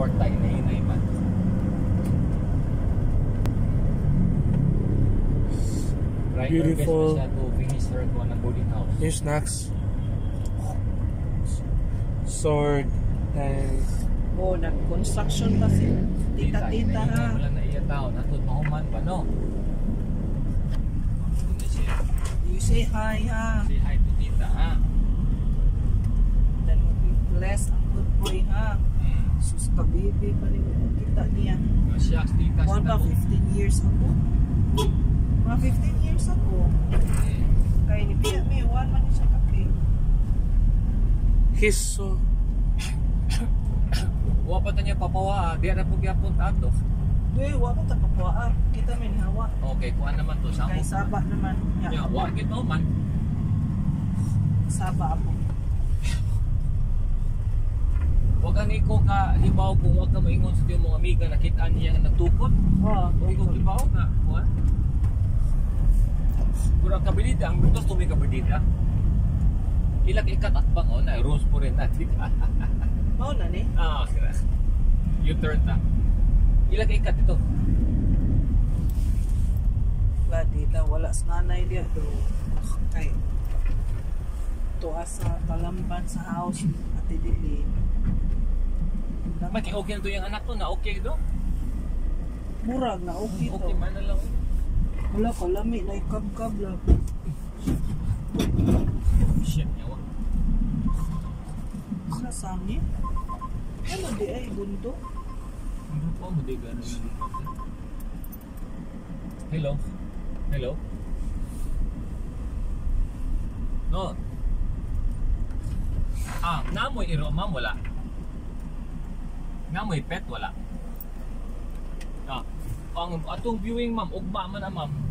kwarta inay man. Beautiful. To finish her boarding house. Yung snacks. Sword and Oh, nag-construction pa si tita-tita ha. Wala na iya tao. Natod mahuman pa, no? You say hi ha. Say hi to tita, ha? Then bless ang good boy ha. Sus ka baby pa rin kita niya. Shucks, tita. One pa 15 years ako. Mga 15 years ako. Kaya ni Pia, may one man siya kaki. he's so Wapa ta niya papawa, di na po gyapon ato. Uy, wala ta papuaan. Kita may hawa. Okay, kuan naman to sa Kay Saba naman. Ya, wa gid man. Saba ako. Wag ani ko ka hibaw kung wag ka maingon sa tiyong mga amiga nakita niya nga nagtukod. Oh, Hindi ko hibaw nga, kuan. Kurang kabilita, ang gusto tumi kabilita. Ilag ikat at bango na rules po rin natin. Mao na ni. Ah, sira. You turn ta. Ilag ikat ito. Dita wala sa nanay dia do. Kay tuwa sa talamban sa house at dili. Maki okay na to yung anak to na okay do. Murag na okay to. Okay man na lang. Wala ko lami na ikab-kab lang. Shit yawa. Sa sangi. Ano di ay bundo? Ano po mo di gano'n na Hello? Hello? No. Namoy iro ma'am wala. Namoy pet wala. Ang atong viewing ma'am ugma man na ma'am.